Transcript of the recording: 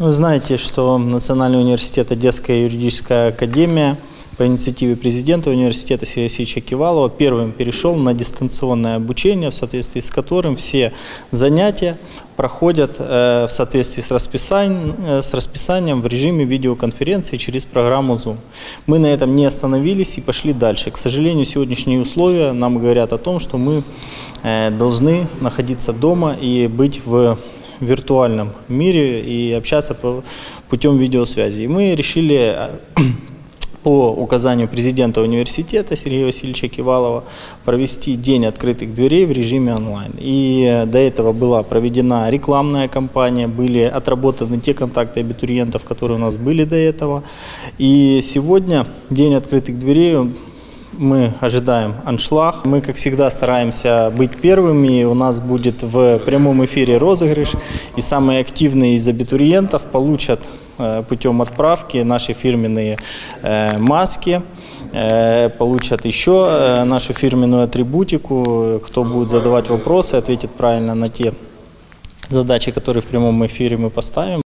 Вы знаете, что Национальный университет Одесская юридическая академия по инициативе президента университета Сергея Васильевича Кивалова первым перешел на дистанционное обучение, в соответствии с которым все занятия проходят в соответствии с расписанием в режиме видеоконференции через программу Zoom. Мы на этом не остановились и пошли дальше. К сожалению, сегодняшние условия нам говорят о том, что мы должны находиться дома и быть в виртуальном мире и общаться путем видеосвязи. И мы решили по указанию президента университета Сергея Васильевича Кивалова провести день открытых дверей в режиме онлайн. И до этого была проведена рекламная кампания, были отработаны те контакты абитуриентов, которые у нас были до этого. И сегодня день открытых дверей. Мы ожидаем аншлаг. Мы, как всегда, стараемся быть первыми. У нас будет в прямом эфире розыгрыш. И самые активные из абитуриентов получат путем отправки наши фирменные маски, получат еще нашу фирменную атрибутику. Кто будет задавать вопросы, ответит правильно на те задачи, которые в прямом эфире мы поставим.